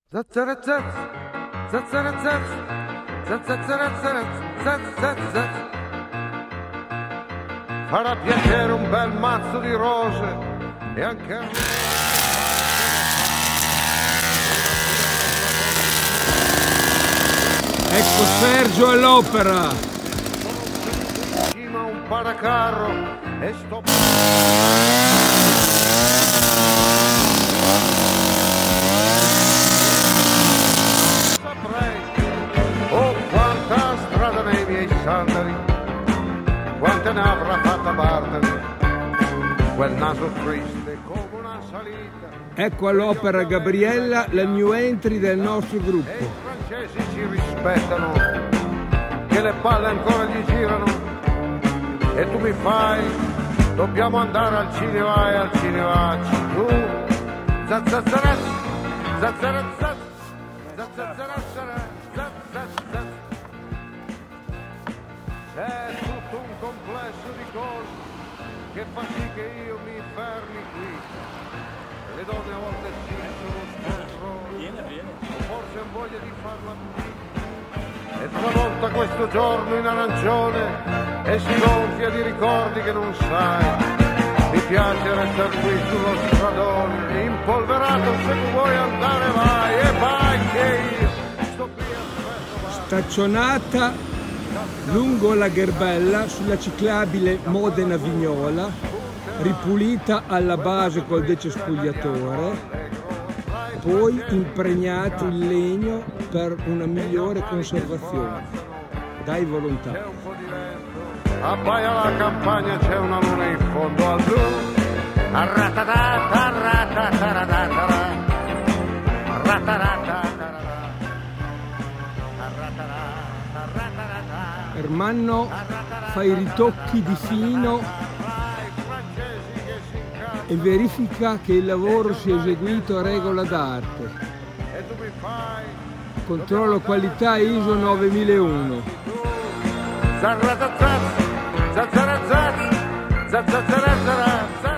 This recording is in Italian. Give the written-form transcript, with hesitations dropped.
Zazzarazaz, zazzarazaz, zazzarazaz, zazzarazaz. Farà piacere un bel mazzo di rose e anche a me. Ecco Sergio all'opera. Cima un paracarro e sto. Oh, quanta strada nei miei sandali, quante ne avrà fatta Bartali, quel naso triste come una salita. Ecco all'opera Gabriella, la new entry del nostro E gruppo. i francesi ci rispettano, che le palle ancora gli girano. E tu mi fai, dobbiamo andare al cinema e al cinema. Tu, zazzazaraz, zazzarazaz, zazzazaraz. È tutto un complesso di cose che fa sì che io mi fermi qui. Le donne a volte sì sono scontrose, o forse ho voglia di farla qui. E travolta questo giorno in arancione e si gonfia di ricordi che non sai. Mi piace restare qui sullo stradone, impolverato, se tu vuoi andare vai e vai che io sto qui aspetto. Staccionata lungo la Gherbella sulla ciclabile Modena-Vignola, ripulita alla base col decespugliatore, poi impregnato in legno per una migliore conservazione. Dai volontà. Abbaia la campagna, c'è una luna in fondo al blu. Ermanno fa i ritocchi di fino e verifica che il lavoro sia eseguito a regola d'arte. Controllo qualità ISO 9001. Zazzarazaz, zazzarazaz, zazzarazaz.